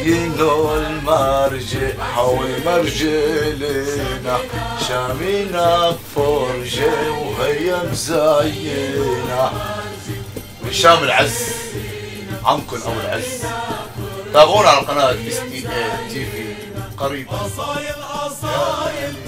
زينوا المرجل حوي مرجلنا شامينا فرجة وهي مزينة. من شام العز عمكن أبو العز. تابعونا على قناة STA TV قريبا.